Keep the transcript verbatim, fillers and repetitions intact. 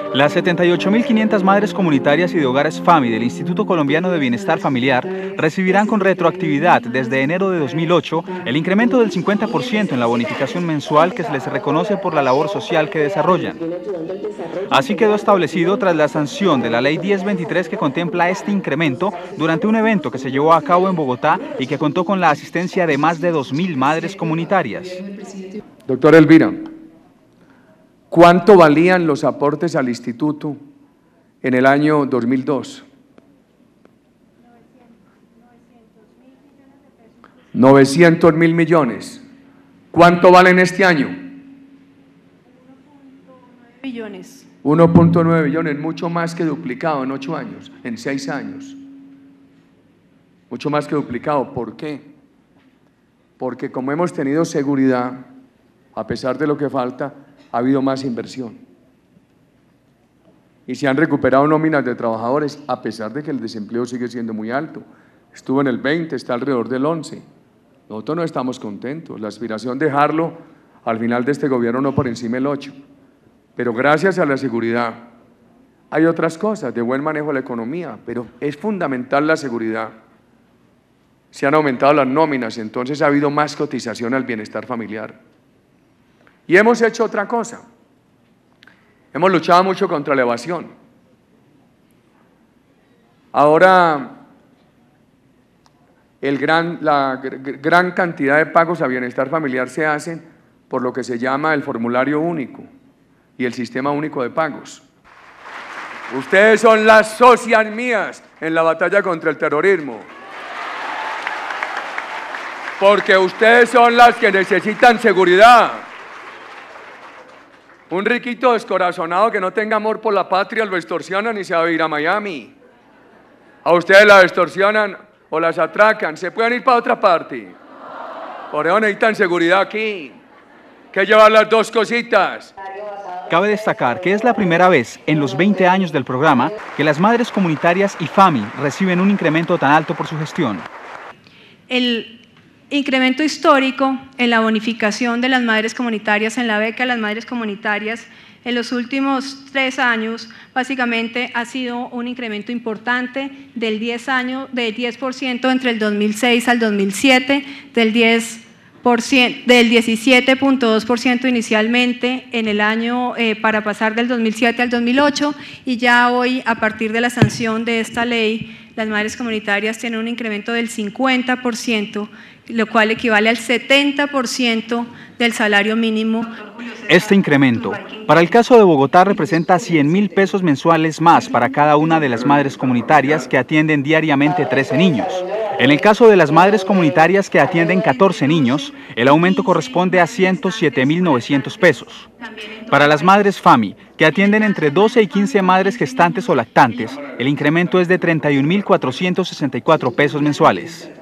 Las setenta y ocho mil quinientas madres comunitarias y de hogares FAMI del Instituto Colombiano de Bienestar Familiar recibirán con retroactividad desde enero de dos mil ocho el incremento del cincuenta por ciento en la bonificación mensual que se les reconoce por la labor social que desarrollan. Así quedó establecido tras la sanción de la Ley diez veintitrés que contempla este incremento durante un evento que se llevó a cabo en Bogotá y que contó con la asistencia de más de dos mil madres comunitarias. Doctora Elvira, ¿cuánto valían los aportes al instituto en el año dos mil dos? novecientos mil millones. ¿Cuánto valen este año? Millones. uno punto nueve billones, mucho más que duplicado en ocho años, en seis años. Mucho más que duplicado. ¿Por qué? Porque como hemos tenido seguridad, a pesar de lo que falta, ha habido más inversión. Y se han recuperado nóminas de trabajadores, a pesar de que el desempleo sigue siendo muy alto. Estuvo en el veinte, está alrededor del once. Nosotros no estamos contentos. La aspiración de dejarlo al final de este gobierno no por encima del ocho. Pero gracias a la seguridad hay otras cosas de buen manejo de la economía, pero es fundamental la seguridad. Se han aumentado las nóminas, entonces ha habido más cotización al bienestar familiar. Y hemos hecho otra cosa. Hemos luchado mucho contra la evasión. Ahora, el gran, la gran cantidad de pagos a bienestar familiar se hacen por lo que se llama el formulario único y el sistema único de pagos. Ustedes son las socias mías en la batalla contra el terrorismo. Porque ustedes son las que necesitan seguridad. Un riquito descorazonado que no tenga amor por la patria lo extorsionan y se va a ir a Miami. A ustedes la extorsionan o las atracan, se pueden ir para otra parte. Por eso necesitan seguridad aquí. Que llevar las dos cositas. Cabe destacar que es la primera vez en los veinte años del programa que las madres comunitarias y FAMI reciben un incremento tan alto por su gestión. El incremento histórico en la bonificación de las madres comunitarias, en la beca de las madres comunitarias, en los últimos tres años, básicamente ha sido un incremento importante del diez por ciento entre el dos mil seis al dos mil siete, del diez por ciento, del diecisiete punto dos por ciento inicialmente en el año eh, para pasar del dos mil siete al dos mil ocho, y ya hoy, a partir de la sanción de esta ley, las madres comunitarias tienen un incremento del cincuenta por ciento, lo cual equivale al setenta por ciento del salario mínimo. Este incremento, para el caso de Bogotá, representa cien mil pesos mensuales más para cada una de las madres comunitarias que atienden diariamente trece niños. En el caso de las madres comunitarias que atienden catorce niños, el aumento corresponde a ciento siete mil novecientos pesos. Para las madres FAMI, que atienden entre doce y quince madres gestantes o lactantes, el incremento es de treinta y un mil cuatrocientos sesenta y cuatro pesos mensuales.